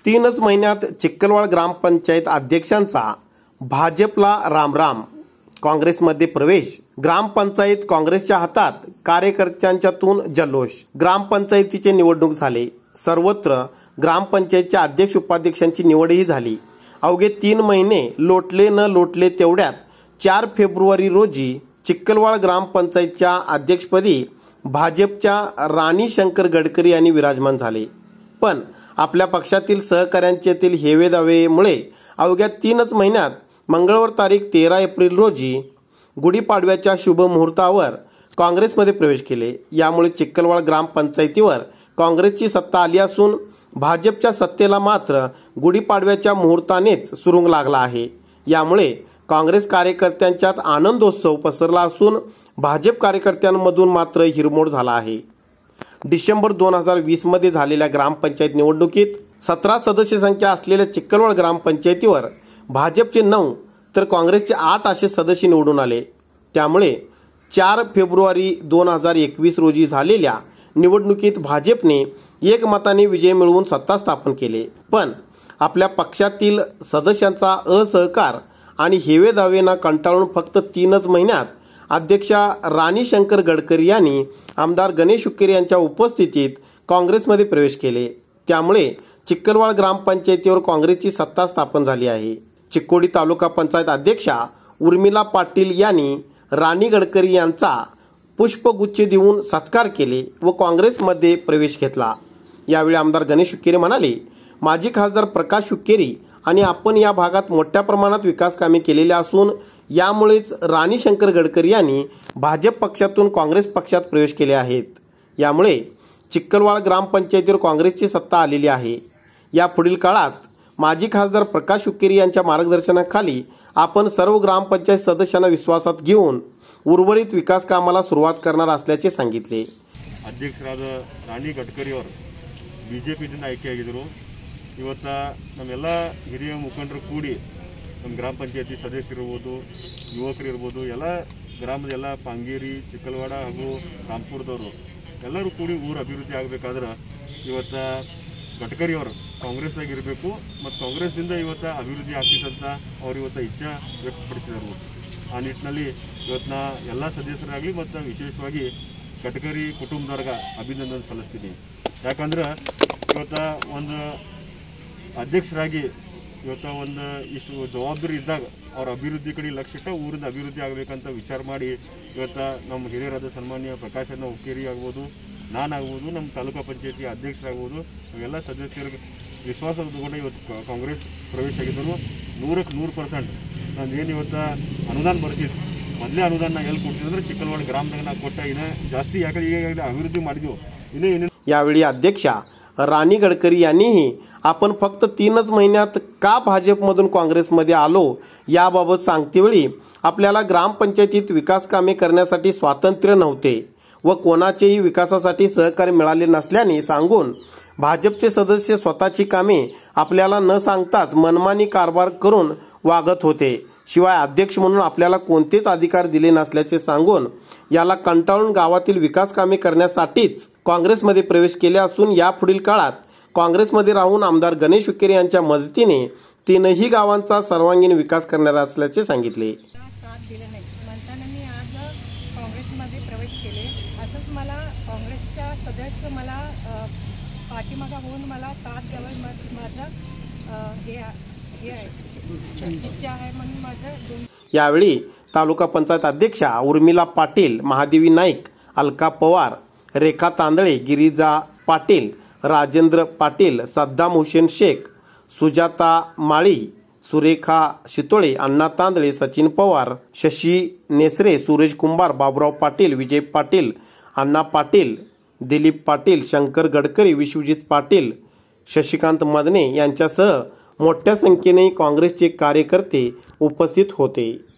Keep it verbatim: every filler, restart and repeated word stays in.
तीनच महिन्यात चिखलवाड ग्रामपंचायत अध्यक्षांचा भाजपला रामराम, काँग्रेसमध्ये प्रवेश, ग्रामपंचायत काँग्रेसच्या हातात, कार्यकर्त्यांच्यातून जल्लोष। ग्रामपंचायतीचे निवडणूक झाले, सर्वत्र ग्रामपंचायतच्या अध्यक्ष उपाध्यक्षांची निवडही झाली। अवघे तीन महिने लोटले न लोटले तेवढ्यात चार फेब्रुवारी रोजी चिखलवाड ग्रामपंचायतच्या अध्यक्षपदी भाजपच्या राणी शंकर गडकरी यांनी विराजमान झाले। पण आपल्या पक्षातील सहकाऱ्यांच्यातील हेवेदावेमुळे अवघ्या तीनच महिन्यात मंगळवार तारीख तेरा एप्रिल रोजी गुढीपाडव्याच्या शुभ मुहूर्तावर काँग्रेसमध्ये प्रवेश केले। यामुळे चिखलवाड ग्रामपंचायतीवर काँग्रेसची सत्ता आली असून भाजपच्या सत्तेला मात्र गुढीपाडव्याच्या मुहूर्तानेच सुरुंग लागला आहे। यामुळे काँग्रेस कार्यकर्त्यांच्यात आनंदोत्सव पसरला असून भाजप कार्यकर्त्यांमधून मात्र हिरमोड झाला आहे। डिसेंबर दोन हजार वीस मध्ये झालेल्या ग्रामपंचायत निवडणुकीत सतरा सदस्य संख्या असलेल्या चिखलवाड ग्रामपंचायतीवर भाजपचे नऊ तर काँग्रेसचे आठ असे सदस्य निवडून आले। त्यामुळे चार फेब्रुवारी दोन हजार एकवीस रोजी झालेल्या निवडणुकीत भाजपने एकमताने विजय मिळवून सत्ता स्थापन केले। पण आपल्या पक्षातील सदस्यांचा असहकार आणि हेवेदावेना कंटाळून फक्त तीनच महिन्यात अध्यक्षा राणी शंकर गडकरी यांनी आमदार गणेश हुक्केरी यांच्या उपस्थितीत काँग्रेसमध्ये प्रवेश केले। त्यामुळे चिखलवाड ग्रामपंचायतीवर काँग्रेसची सत्ता स्थापन झाली आहे। चिकोडी तालुका पंचायत अध्यक्षा उर्मिला पाटील यांनी राणी गडकरी यांचा पुष्पगुच्छ देऊन सत्कार केले व काँग्रेसमध्ये प्रवेश घेतला। यावेळी आमदार गणेश हुक्केरी म्हणाले, माजी खासदार प्रकाश हुक्केरी आणि आपण या भागात मोठ्या प्रमाणात विकास कामे केलेली असून यामुळेच राणी शंकर गडकरी यांनी भाजप पक्षातून काँग्रेस पक्षात प्रवेश केले आहेत। यामुळे चिखलवाड ग्रामपंचायतीवर काँग्रेसची सत्ता आलेली आहे। या पुढील काळात माजी खासदार प्रकाश हुक्केरी यांच्या मार्गदर्शनाखाली आपण सर्व ग्रामपंचायत सदस्यांना विश्वासात घेऊन उर्वरित विकास कामाला सुरुवात करणार असल्याचे सांगितले। ಅಧ್ಯಕ್ಷರಾದ ರಾಣಿ ಗಡ್ಕರಿಯವರು ಬಿಜೆಪಿಯಿಂದ ಆಯ್ಕೆಯಾಗಿದ್ದರು। ಇವತ್ತು ನಮ್ಮೆಲ್ಲ ಹಿರಿಯ ಮುಖಂಡರು ಕೂಡಿ ನಮ್ಮ ಗ್ರಾಮ ಪಂಚಾಯತಿ ಸದಸ್ಯರಿರ್ಬೋದು, ಯುವಕರು ಇರ್ಬೋದು, ಎಲ್ಲ ಗ್ರಾಮದ ಎಲ್ಲ ಪಾಂಗೇರಿ, ಚಿಕ್ಕಲವಾಡ ಹಾಗೂ ರಾಂಪುರದವರು ಎಲ್ಲರೂ ಕೂಡಿ ಊರು ಅಭಿವೃದ್ಧಿ ಆಗಬೇಕಾದ್ರೆ ಇವತ್ತು ಗಡ್ಕರಿಯವರು ಕಾಂಗ್ರೆಸ್ದಾಗ ಇರಬೇಕು ಮತ್ತು ಕಾಂಗ್ರೆಸ್ನಿಂದ ಇವತ್ತು ಅಭಿವೃದ್ಧಿ ಆಗ್ತಿತ್ತಂತ ಅವರು ಇವತ್ತು ಇಚ್ಛೆ ವ್ಯಕ್ತಪಡಿಸಿದರು। ಆ ನಿಟ್ಟಿನಲ್ಲಿ ಇವತ್ತಿನ ಎಲ್ಲ ಸದಸ್ಯರಾಗಲಿ ಮತ್ತು ವಿಶೇಷವಾಗಿ ಗಡ್ಕರಿ ಕುಟುಂಬದವ್ರಿಗೆ ಅಭಿನಂದನೆ ಸಲ್ಲಿಸ್ತೀನಿ। ಯಾಕಂದ್ರೆ ಇವತ್ತು ಒಂದು ಅಧ್ಯಕ್ಷರಾಗಿ ಇವತ್ತು ಒಂದು ಇಷ್ಟು ಜವಾಬ್ದಾರಿ ಇದ್ದಾಗ ಅವ್ರ ಅಭಿವೃದ್ಧಿ ಕಡೆ ಲಕ್ಷ್ಯ ಇಟ್ಟು ಊರಿಂದ ಅಭಿವೃದ್ಧಿ ಆಗಬೇಕಂತ ವಿಚಾರ ಮಾಡಿ ಇವತ್ತು ನಮ್ಮ ಹಿರಿಯರಾದ ಸನ್ಮಾನ್ಯ ಪ್ರಕಾಶನ ಹುಕ್ಕೇರಿ ಆಗ್ಬೋದು, ನಾನಾಗ್ಬೋದು, ನಮ್ಮ ತಾಲೂಕಾ ಪಂಚಾಯತಿ ಅಧ್ಯಕ್ಷರಾಗ್ಬೋದು, ನಾವೆಲ್ಲ ಸದಸ್ಯರಿಗೆ ವಿಶ್ವಾಸ ತಗೊಂಡು ಇವತ್ತು ಕಾಂಗ್ರೆಸ್ ಪ್ರವೇಶ ಆಗಿದ್ದರು। ನೂರಕ್ಕೆ ನೂರು ಪರ್ಸೆಂಟ್ ನಾನು ಏನು ಇವತ್ತು ಅನುದಾನ ಬರ್ತಿತ್ತು, ಮೊದಲೇ ಅನುದಾನ ಎಲ್ಲಿ ಕೊಡ್ತಿದ್ದೆ ಅಂದರೆ ಚಿಕ್ಕಲವಾಡ ಗ್ರಾಮದಾಗ ನಾವು ಕೊಟ್ಟ ಇನ್ನೂ ಜಾಸ್ತಿ ಯಾಕಂದ್ರೆ ಈಗಾಗಲೇ ಅಭಿವೃದ್ಧಿ ಮಾಡಿದ್ವು ಇನ್ನೇ ಏನೇನು। यावेळी अध्यक्षा राणी गडकरी यांनीही आपण फक्त तीनच महिन्यात का भाजपमधून काँग्रेसमध्ये आलो याबाबत सांगतेवेळी आपल्याला ग्रामपंचायतीत विकास कामे करण्यासाठी स्वातंत्र्य नव्हते व कोणाचेही विकासासाठी सहकार्य मिळाले नसल्याने सांगून भाजपचे सदस्य स्वतःची कामे आपल्याला न सांगताच मनमानी कारभार करून वागत होते। शिवाय अध्यक्ष म्हणून आपल्याला कोणतेच अधिकार दिले नसल्याचे सांगून याला कंटाळून गावातील विकास कामे करण्यासाठीच काँग्रेसमध्ये प्रवेश केले असून यापुढील काळात काँग्रेसमध्ये राहून आमदार गणेश हुक्केरी यांच्या मदतीने तीनही गावांचा सर्वांगीण विकास करणार असल्याचे सांगितले। साथ दिले नाही म्हणताना मी आज काँग्रेसमध्ये प्रवेश केले। असंच मला काँग्रेसच्या सदस्य मला पाठीमागा होऊन मला साथ द्यावी माझं हे हे आहे इच्छा आहे म्हणून माझं। यावेळी तालुका पंचायत अध्यक्षा उर्मिला पाटील, महादेवी नाईक, अलका पवार, रेखा तांदळे, गिरिजा पाटील, राजेंद्र पाटील, सद्दाम हुसेन शेख, सुजाता माळी, सुरेखा शितोळे, अण्णा तांदळे, सचिन पवार, शशी नेसरे, सुरेश कुंभार, बाबुराव पाटील, विजय पाटील, अण्णा पाटील, दिलीप पाटील, शंकर गडकरी, विश्वजित पाटील, शशिकांत मदने यांच्यासह मोठ्या संख्येने काँग्रेसचे कार्यकर्ते उपस्थित होते।